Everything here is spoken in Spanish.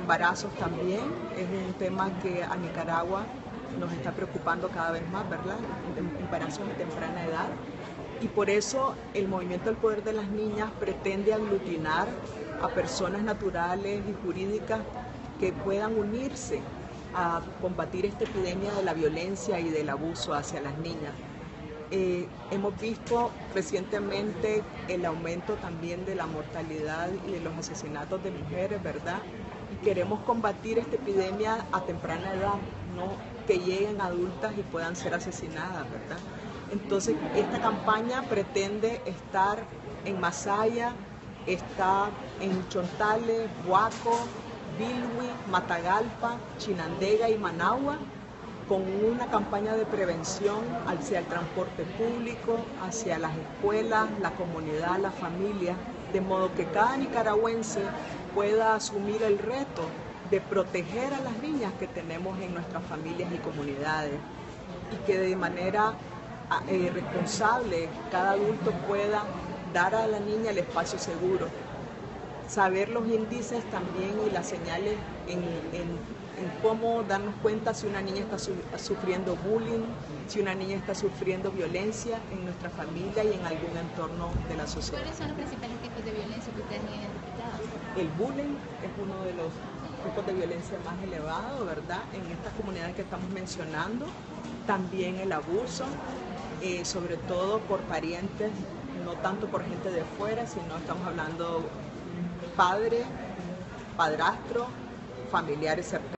embarazos también es un tema que a Nicaragua nos está preocupando cada vez más, ¿verdad? Embarazos a temprana edad. Y por eso el Movimiento del Poder de las Niñas pretende aglutinar a personas naturales y jurídicas que puedan unirse a combatir esta epidemia de la violencia y del abuso hacia las niñas. Hemos visto recientemente el aumento también de la mortalidad y de los asesinatos de mujeres, ¿verdad? Y queremos combatir esta epidemia a temprana edad, no que lleguen adultas y puedan ser asesinadas, ¿verdad? Entonces, esta campaña pretende estar en Masaya, está en Chontales, Huaco, Bilwi, Matagalpa, Chinandega y Managua, con una campaña de prevención hacia el transporte público, hacia las escuelas, la comunidad, la familia, de modo que cada nicaragüense pueda asumir el reto de proteger a las niñas que tenemos en nuestras familias y comunidades, y que de manera responsable cada adulto pueda dar a la niña el espacio seguro. Saber los índices también y las señales en cómo darnos cuenta si una niña está sufriendo bullying, si una niña está sufriendo violencia en nuestra familia y en algún entorno de la sociedad. ¿Cuáles son los principales tipos de violencia que ustedes han identificado? El bullying es uno de los tipos de violencia más elevados, ¿verdad? En estas comunidades que estamos mencionando. También el abuso, sobre todo por parientes, no tanto por gente de fuera, sino estamos hablando padre, padrastro, familiares cercanos.